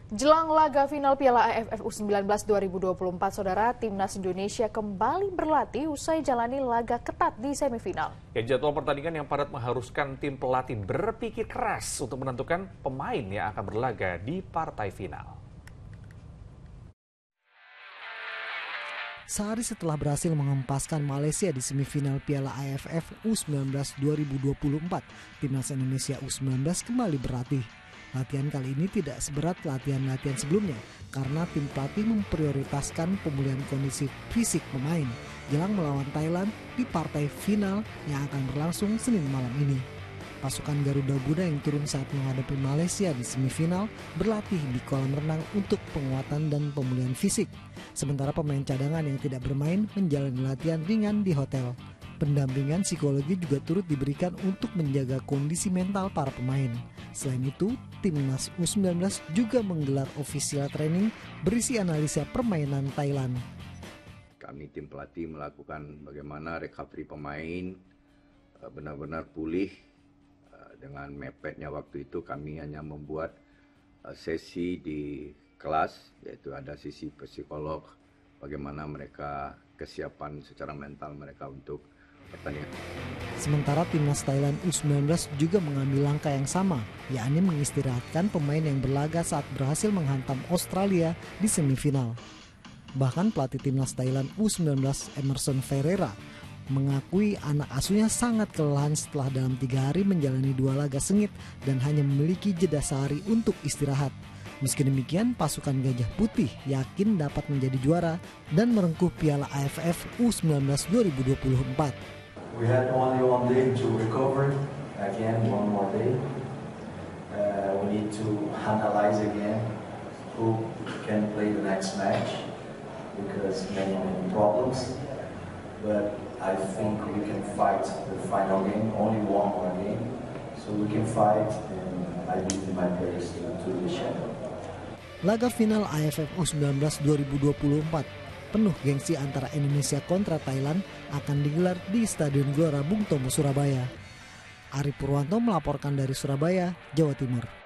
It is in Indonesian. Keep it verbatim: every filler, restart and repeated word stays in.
Jelang laga final Piala A F F U sembilan belas dua ribu dua puluh empat, saudara, Timnas Indonesia kembali berlatih usai jalani laga ketat di semifinal. Ya, jadwal pertandingan yang padat mengharuskan tim pelatih berpikir keras untuk menentukan pemain yang akan berlaga di partai final. Sehari setelah berhasil menghempaskan Malaysia di semifinal Piala A F F U sembilan belas dua ribu dua puluh empat, Timnas Indonesia U sembilan belas kembali berlatih. Latihan kali ini tidak seberat latihan-latihan sebelumnya karena tim pelatih memprioritaskan pemulihan kondisi fisik pemain jelang melawan Thailand di partai final yang akan berlangsung Senin malam ini. Pasukan Garuda Muda yang turun saat menghadapi Malaysia di semifinal berlatih di kolam renang untuk penguatan dan pemulihan fisik. Sementara pemain cadangan yang tidak bermain menjalani latihan ringan di hotel. Pendampingan psikologi juga turut diberikan untuk menjaga kondisi mental para pemain. Selain itu, Timnas U sembilan belas juga menggelar official training berisi analisa permainan Thailand. Kami tim pelatih melakukan bagaimana recovery pemain benar-benar pulih. Dengan mepetnya waktu itu kami hanya membuat sesi di kelas, yaitu ada sisi psikolog, bagaimana mereka kesiapan secara mental mereka untuk pertandingan. Sementara Timnas Thailand U sembilan belas juga mengambil langkah yang sama, yakni mengistirahatkan pemain yang berlaga saat berhasil menghantam Australia di semifinal. Bahkan pelatih Timnas Thailand U sembilan belas Emerson Ferreira mengakui anak asuhnya sangat kelelahan setelah dalam tiga hari menjalani dua laga sengit dan hanya memiliki jeda sehari untuk istirahat. Meski demikian, pasukan Gajah Putih yakin dapat menjadi juara dan merengkuh Piala A F F U sembilan belas dua ribu dua puluh empat. We had only one day to recover, again one more day. Uh, we need to analyze again who can play the next match because many problems. But I think we can fight the final game, only one more game, so we can fight, and I believe in my players to, to the champion. Laga final A F F U sembilan belas dua ribu dua puluh empat penuh gengsi antara Indonesia kontra Thailand akan digelar di Stadion Gelora Bung Tomo, Surabaya. Ari Purwanto melaporkan dari Surabaya, Jawa Timur.